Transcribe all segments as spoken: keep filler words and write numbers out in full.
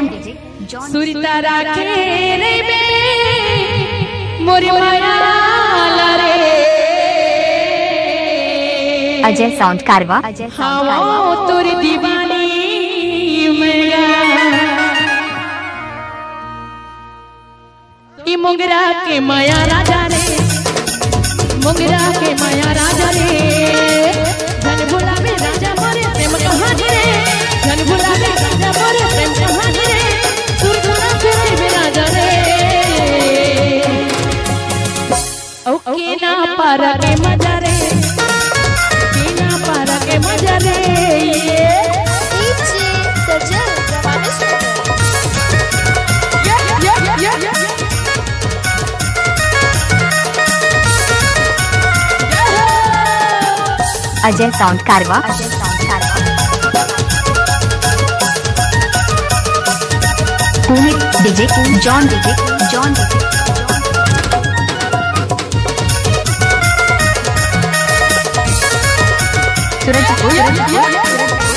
John सुरता राखे रे बे मोरी माया रे अजय साउंड कारवा हाँ तोरी दीवानी मोगरा के माया राजा रे मोगरा के माया राजा रे धन भुलावे राजा मोरे प्रेम कहानी रे धन भुलावे राजा मोरे प्रेम कहानी रे सुरधरा के राजा रे ओके ना पारा के मजा रे के ना पारा के मजा रे डीजे सजल रवानिश अजय साउंड कारवा DJ John DJ John Surajpur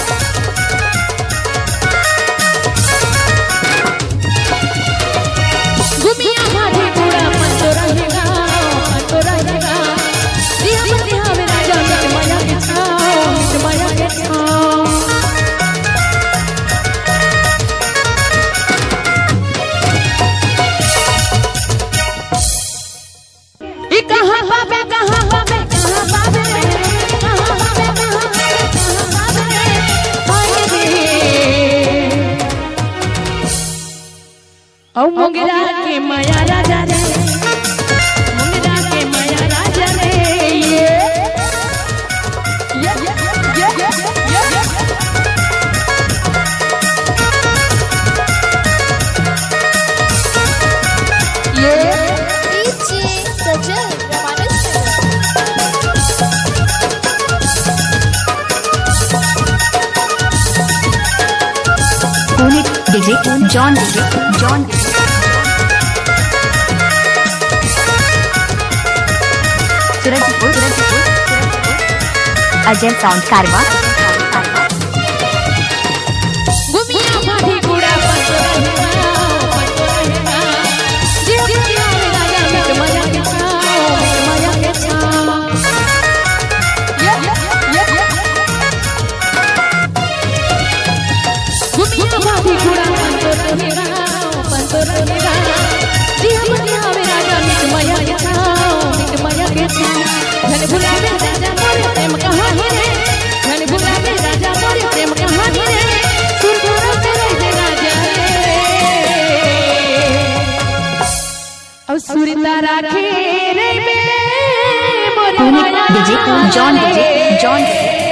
घूमिया माधी पूरा मन तो रहेगा मन तो रहेगा दिया दिया मेरा जान माया के छाओ माया के छाओ ये कहां बाबे कहां बाबे कहां बाबे कहां बाबे कहां बाबे हाय रे औ मोगरा के माया राजा रे मोगरा के माया राजा रे ये ये ये ये ये डीजे सजल रवानिश DJ John DJ John Surajpur Ajay sound कारवा घूमिया माधी पूरा मन तो रहेगा मन तो रहेगा दिया दिया मेरा जान माया के छाओ माया के छाओ ये ये घूमिया माधी पूरा मन तो रहेगा मन तो रहेगा दिया दिया मेरा जान माया के छाओ माया के छाओ धन भुलावे राजा मोरे प्रेम कहानी रे धन भुलावे राजा मोरे प्रेम कहानी रे सुरधरा के राजा रे औ सुरता राखे रे बे मोरे माया डीजे जॉन डीजे जॉन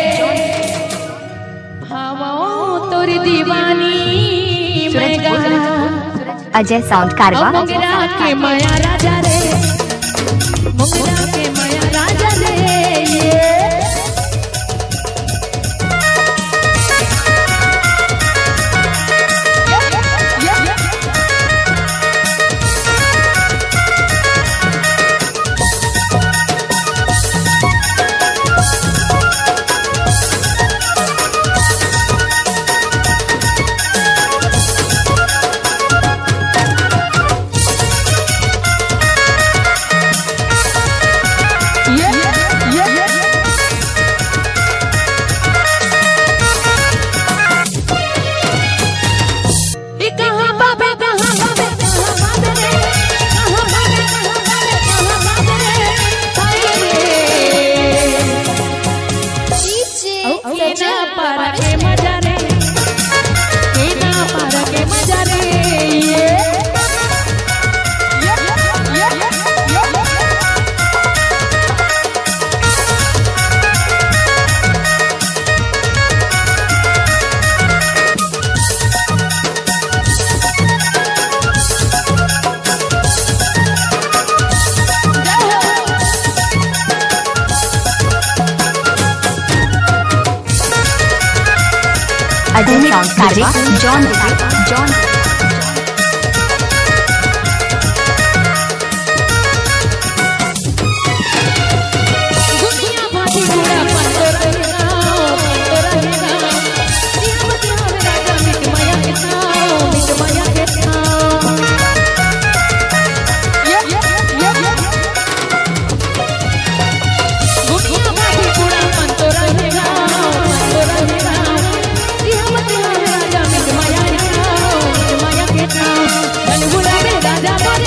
भावो तोरी दीवानी सूरजपुर अजय साउंड कारवा मोगरा के माया राजा रे मोगरा के माया राजा रे ये अजय साउंड कारवा जॉन डीजे जॉन माया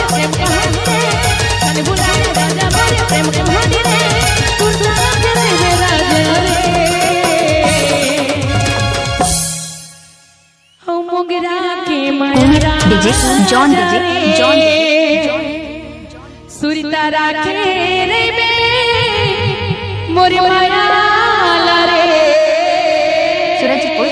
प्रेम कहानी रे तने भुलावे राजा मोरे प्रेम कहानी रे कुर्ता के रे राजा रे हो मोगरा के माया डीजे जॉन डीजे जॉन सुरिता राखे रे बे मोरे माया ला रे सूरजपुर